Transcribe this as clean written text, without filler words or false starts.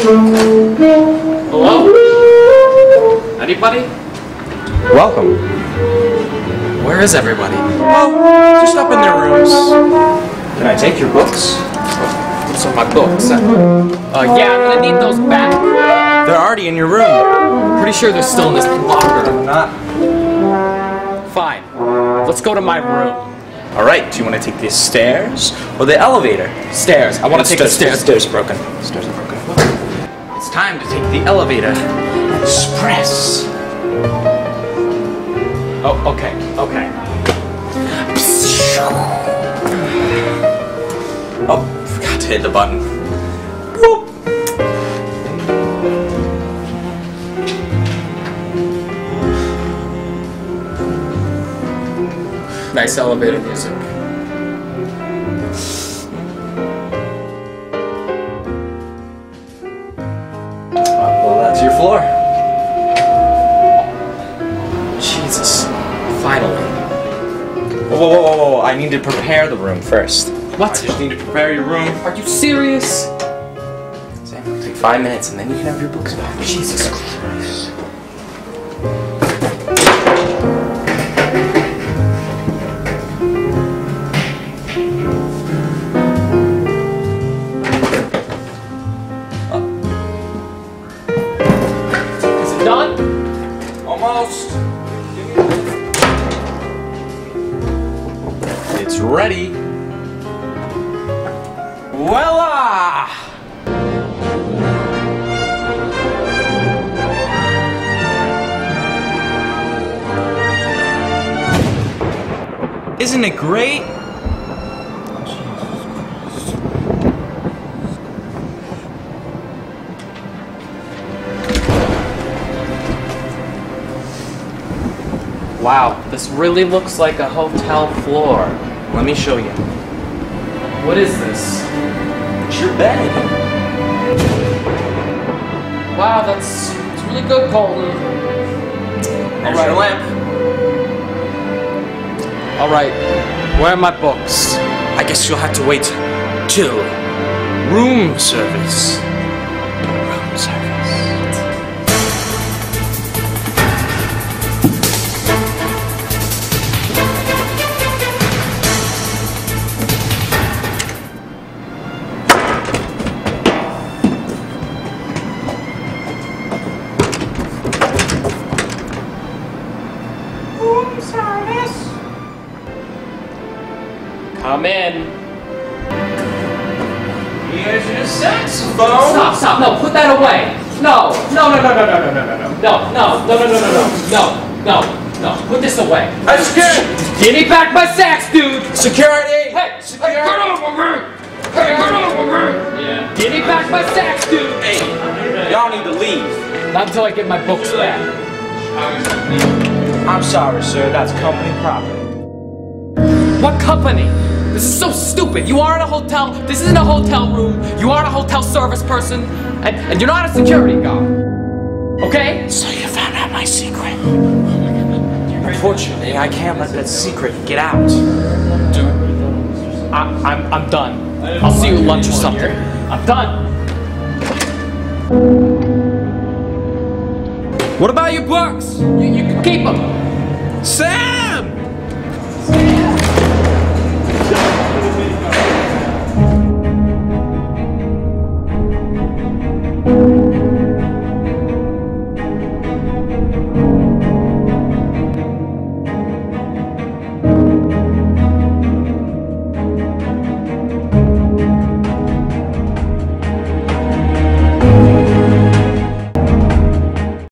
Hello? Anybody? Welcome. Where is everybody? Oh, just up in their rooms. Can I take your books? What's on my books? Yeah, I'm gonna need those back. They're already in your room. Pretty sure they're still in this locker. Not. Fine. Let's go to my room. All right. Do you want to take the stairs or the elevator? Stairs. I want to take the stairs. Stairs are broken. Stairs are broken. It's time to take the elevator. Express. Oh, okay. Okay. Oh, forgot to hit the button. Boop. Nice elevator music. Well, that's your floor. Jesus. Finally. Whoa, whoa, whoa, whoa, whoa. I need to prepare the room first. What? I just need to prepare your room. Are you serious? Sam, it'll take 5 minutes and then you can have your books back. Jesus Christ. Is it done? Almost. It's ready. Voila! Isn't it great? Wow, this really looks like a hotel floor. Let me show you. What is this? It's your bed. Wow, it's really good, Colton. There's your lamp. Alright, where are my books? I guess you'll have to wait till room service. Room service. Room service. Come in. Here's your saxophone. Stop, no, put that away. No, put this away. I'm scared. Give me back my sax, dude. Security. Hey, Security. get over me. Hey, get over me. Yeah. Give me back my sax, dude. Hey, y'all need to leave. Not until I get my books back. I'm sorry, sir. That's company property. What company? This is so stupid. You are in a hotel. This isn't a hotel room. You aren't a hotel service person. And you're not a security guard. Okay? So you found out my secret. Unfortunately, I can't let that secret get out. Dude, I'm done. I'll see you at lunch or something. I'm done. What about your books? You can keep them. Sam!